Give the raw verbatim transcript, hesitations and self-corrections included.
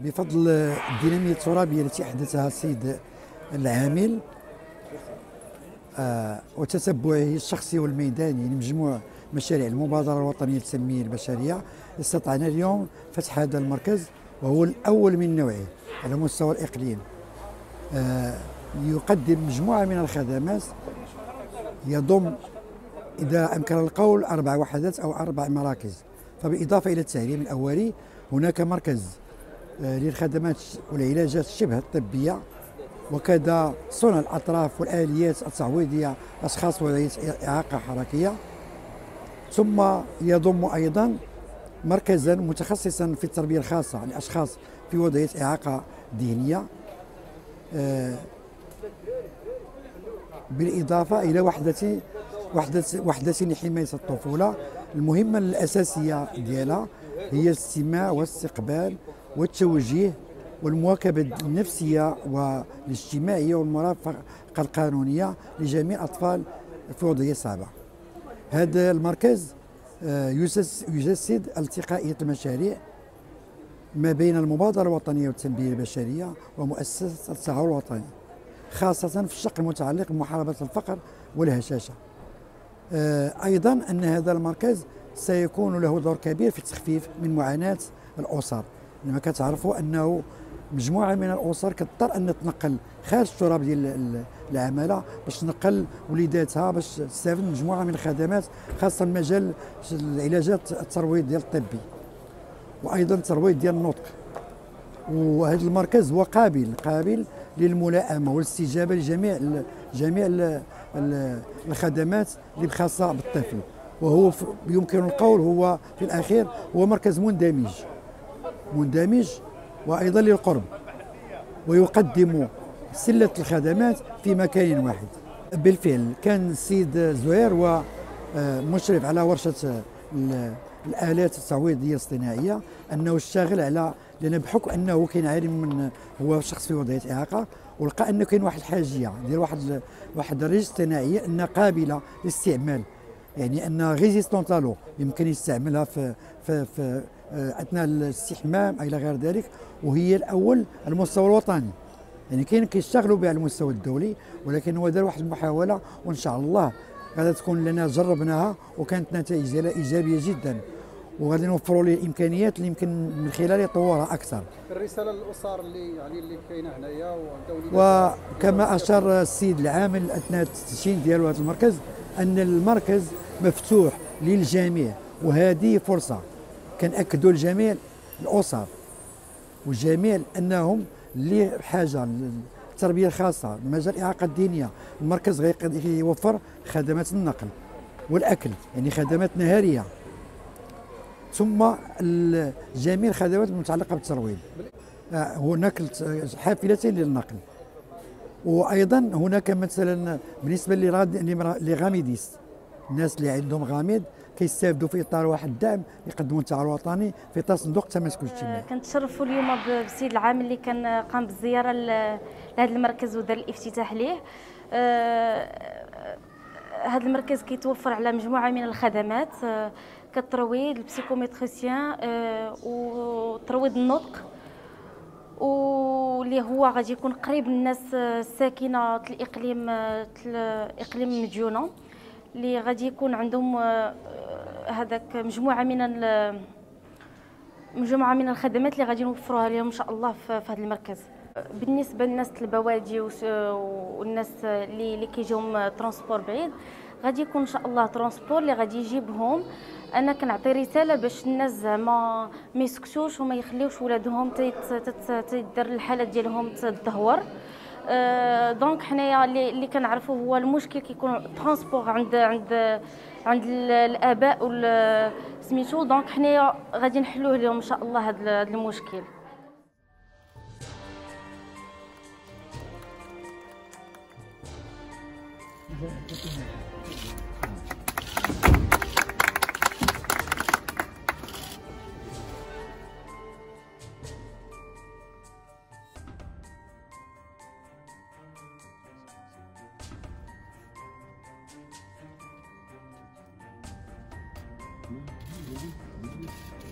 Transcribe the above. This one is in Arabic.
بفضل الدينامية الترابية التي أحدثها السيد العامل آه وتتبعه الشخصي والميداني لمجموع مشاريع المبادرة الوطنية للتنمية البشرية، استطعنا اليوم فتح هذا المركز، وهو الأول من نوعه على مستوى الإقليم. آه يقدم مجموعة من الخدمات، يضم إذا أمكن القول أربع وحدات أو أربع مراكز. فبالإضافة إلى التعليم الأولي هناك مركز آه للخدمات والعلاجات الشبه الطبية، وكذا صنع الأطراف والآليات التعويضية لأشخاص وذوي إعاقة حركية. ثم يضم أيضا مركزا متخصصا في التربية الخاصة لأشخاص في وضعية إعاقة ذهنية، آه بالإضافة إلى وحدة وحدة وحدة لحماية الطفولة. المهمة الأساسية ديالها هي الاستماع والاستقبال والتوجيه والمواكبة النفسية والاجتماعية والمرافقة القانونية لجميع الأطفال في وضعية صعبة. هذا المركز يجسد التقائية المشاريع ما بين المبادرة الوطنية والتنمية البشرية ومؤسسة التعاون الوطني، خاصة في الشق المتعلق بمحاربة الفقر والهشاشة. أيضا أن هذا المركز سيكون له دور كبير في التخفيف من معاناة الأسر، لما كتعرفوا أنه مجموعة من الأسر كتضطر أن تنقل خارج التراب ديال العمالة باش تنقل وليداتها باش تستافد مجموعة من الخدمات، خاصة مجال العلاجات الترويض ديال الطبي وأيضا الترويض ديال النطق. وهذا المركز هو قابل قابل للملائمة والاستجابة لجميع جميع الخدمات اللي خاصة بالطفل، وهو يمكن القول هو في الأخير هو مركز مندمج مندمج وأيضا للقرب، ويقدم سلة الخدمات في مكان واحد. بالفعل كان السيد زهير هو مشرف على ورشة الآلات التعويضية الاصطناعية، أنه اشتغل على، لأن بحكم أنه كان عالم من هو شخص في وضعية إعاقة، ولقى أنه كاين واحد الحاجية ديال واحد واحد الريش اصطناعية أنها قابلة للاستعمال، يعني أنها ريزيستونت لالو، يمكن يستعملها في في, في اثناء الاستحمام الى غير ذلك، وهي الاول على المستوى الوطني. يعني كاين كيشتغلوا بها على المستوى الدولي، ولكن هو دار واحد المحاوله، وان شاء الله غادي تكون لنا جربناها وكانت نتائج ديالها ايجابيه جدا، وغادي نوفروا ليه الامكانيات اللي يمكن من خلالها يطورها اكثر. الرساله للاسر اللي يعني اللي كاينه هنايا، وكما اشار السيد العامل اثناء التدشين ديال هذا المركز ان المركز مفتوح للجميع، وهذه فرصه كنأكدوا لجميع الأسر والجميع أنهم اللي بحاجة للتربية الخاصة مجال الإعاقة الذهنية، المركز غيوفر خدمات النقل والأكل، يعني خدمات نهارية، ثم جميع الخدمات المتعلقة بالترويض. هناك حافلتين للنقل، وأيضا هناك مثلا بالنسبة لغاميديس، الناس اللي عندهم غامض كيستافدوا في اطار واحد الدعم يقدموا التعاون الوطني في اطار صندوق التماسك الاجتماعي. كنتشرفوا اليوم بالسيد العامل اللي كان قام بالزياره لهذا المركز ودار الافتتاح ليه. هذا المركز كيتوفر على مجموعه من الخدمات كالترويض، البسيكوميتريسيان، وترويض النطق، واللي هو غادي يكون قريب للناس الساكنه الاقليم اقليم مديونه، اللي غادي يكون عندهم هذاك مجموعه من مجموعه من الخدمات اللي غادي نوفروها لهم ان شاء الله في هذا المركز. بالنسبه للناس البوادي والناس اللي اللي كيجيهم ترونسبور بعيد، غادي يكون ان شاء الله ترونسبور اللي غادي يجيبهم. انا كنعطي رساله باش الناس زعما ما يسكتوش وما يخليوش ولادهم تيدار الحالات ديالهم تدهور. أه دونك حنايا اللي, اللي كنعرفوا هو المشكل كيكون ترونسبور عند عند عند الاباء سميتو، دونك حنايا غادي نحلوه لهم ان شاء الله هذا المشكل. Mm-hmm.